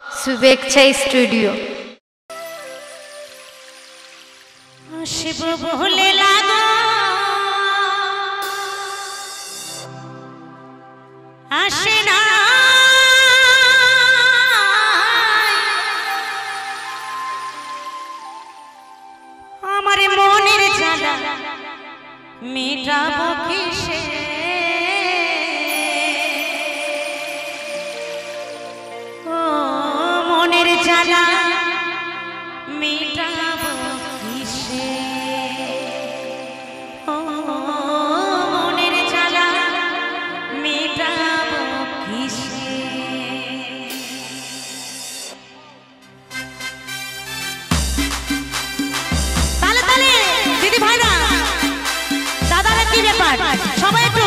शुभेच्छा स्टूडियो। शिव बोले लागो आशे ना हमारे मोनेर জ্বালা মেটাবো কিসে ও মনের জ্বালা মেটাবো কিসে ও মনের জ্বালা মেটাবো কিসে তালে তালে দিদি ভাইরা দাদারা কি ব্যাপার সবাই একটু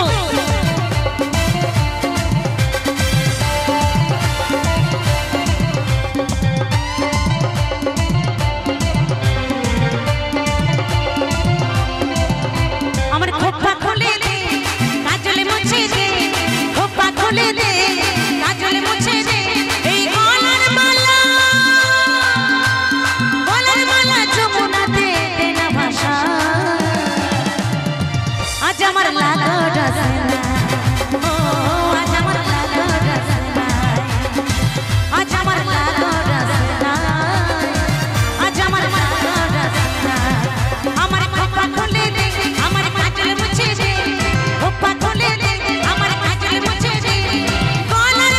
আমার খোপা খুলে দে কাজলে মুছে দে খোপা খুলে দে কাজলে মুছে দে এই গলার মালা যমুনাতে দে না ভাষা আজ আমার লাগো রসনা ও আজ আমার লাগো রসনা আজ আমার লাগো রসনা আজ আমার লাগো রসনা আমার খোপা খুলে দে আমার কাজলে মুছে দে খোপা খুলে দে আমার কাজলে মুছে দে গলার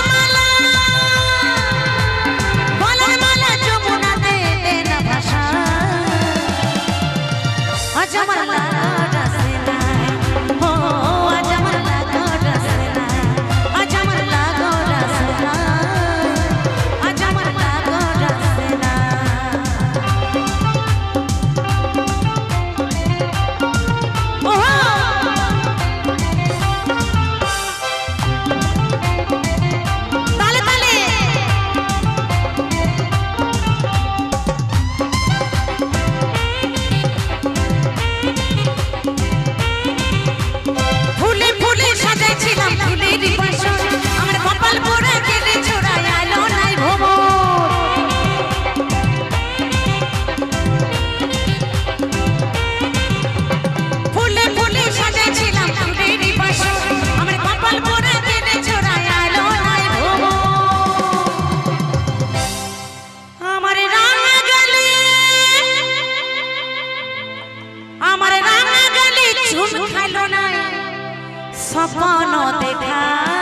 মালা যমুনাতে দে না ভাষা আজ আমার লাগো রসনা ও আজ আমার লাগো রসনা আজ আমার লাগো রসনা আজ আমার লাগো রসনা ওহো তালে তালে ফুলে ফুলে সাজাইছিলাম ফুলের বাসর আমার কপাল পোড়া কেটে ছোড়ায় আলো নাই ভ্রমর ফুলে ফুলে সাজাইছিলাম ফুলের বাসর আমার কপাল পোড়া কেটে ছোড়ায় আলো নাই ভ্রমর আমার রাঙা গালে চুম খাইলো না স্বপ্ন দেখা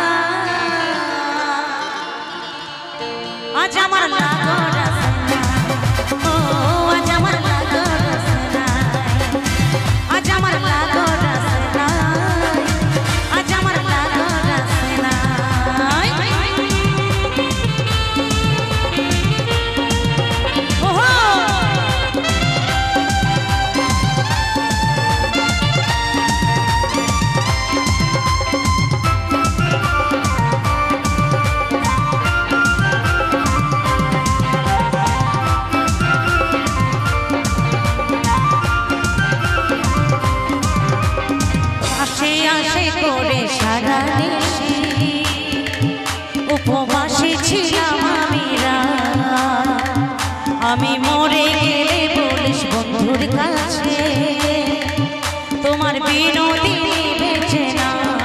আজ আমার লাগো রসনা ও আজ আমার লাগো রসনা আজ আমার লাগো রসনা আজ আমার লাগো রসনা ওহো আসে আসে করে সারা দেশে উপবাসে ছিলাম আমি মরে গেলে বলিস বন্ধুর কাছে তোমার বিনোদিনী বেঁচে না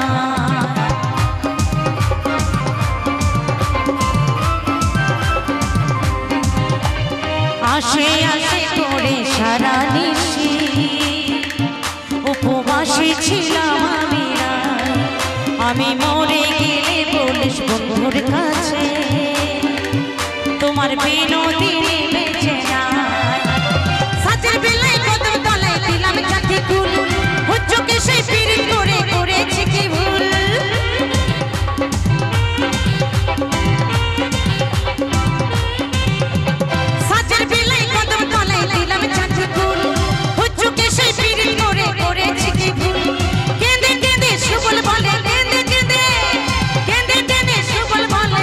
আসে আসে করে সারা দেশে উপবাসে ছিলাম আমি মরে গেলে বলিস বন্ধুর কাছে তোমার বিনোদিনী বেঁচে না সাজের বেলায় কদম তলায় দিলাম চাঁদি ফুল হুজ্জুকে সেই পীড়িত করে করেছি কি ভুল সাজের বেলায় কদম তলায় দিলাম চাঁদি ফুল হুজ্জুকে সেই পীড়িত করে করেছি কি ভুল কেঁদে কেঁদে সুবল বলে কেঁদে কেঁদে সুবল বলে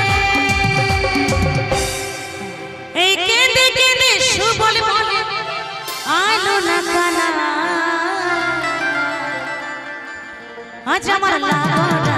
এই কেঁদে কেঁদে সুবল বলে আলো না কানা আজ আমার লাগো